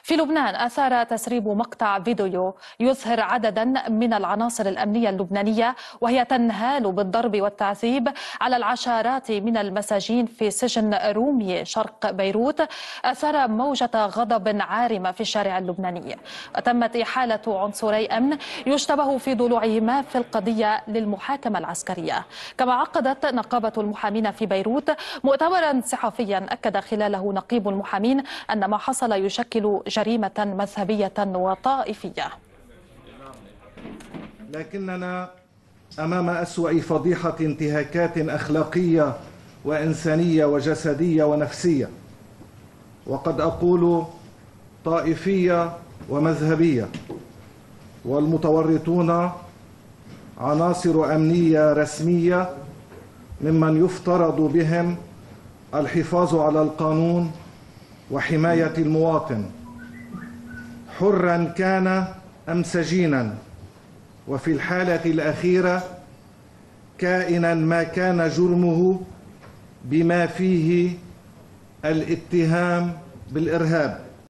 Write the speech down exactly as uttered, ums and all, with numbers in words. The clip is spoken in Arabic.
في لبنان أثار تسريب مقطع فيديو يظهر عددا من العناصر الأمنية اللبنانية وهي تنهال بالضرب والتعذيب على العشرات من المساجين في سجن رومية شرق بيروت، أثار موجة غضب عارمة في الشارع اللبناني. وتمت إحالة عنصري أمن يشتبه في ضلوعهما في القضية للمحاكمة العسكرية. كما عقدت نقابة المحامين في بيروت مؤتمرا صحفيا أكد خلاله نقيب المحامين أن ما حصل يشكل جريمة مذهبية وطائفية. لكننا أمام أسوأ فضيحة انتهاكات أخلاقية وإنسانية وجسدية ونفسية، وقد أقول طائفية ومذهبية، والمتورطون عناصر أمنية رسمية ممن يفترض بهم الحفاظ على القانون وحماية المواطن حرا كان أم سجينا، وفي الحالة الأخيرة كائنا ما كان جرمه بما فيه الاتهام بالإرهاب.